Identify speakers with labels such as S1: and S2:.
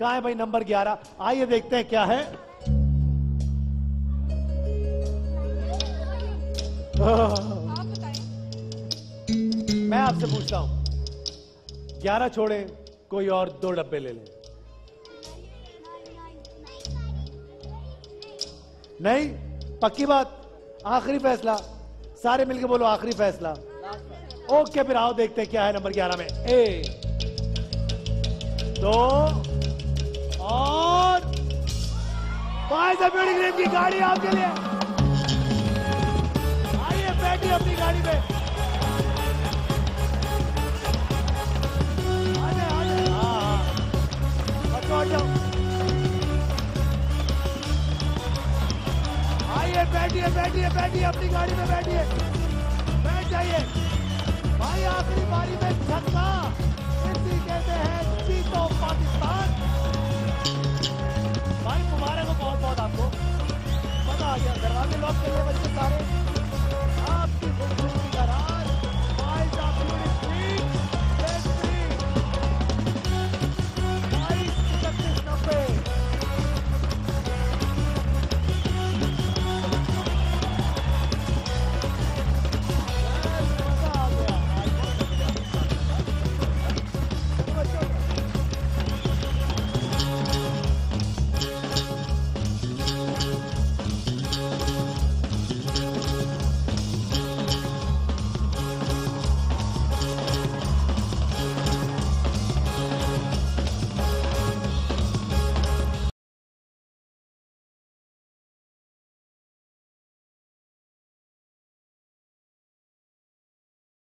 S1: कहाँ है भाई नंबर 11? आइए देखते हैं क्या है। मैं आपसे पूछता हूं, 11 छोड़े, कोई और 2 डब्बे ले लें। नहीं, पक्की बात, आखिरी फैसला। सारे मिलके बोलो आखिरी फैसला। ओके, फिर आओ देखते हैं क्या है नंबर 11 में। 1 2 और फायदा ब्यूटी ग्रेप की गाड़ी आपके लिए। आइए बैठिए अपनी गाड़ी में। आइए बैठिए बैठिए बैठिए अपनी गाड़ी में बैठिए, बैठ जाइए भाई। आखिरी बारी में छक्का, इसी कहते हैं जीतो पाकिस्तान। भाई मुबारक हो बहुत बहुत आपको, मजा आ गया। दरवाजे लॉक कर लिए बच्चे सारे।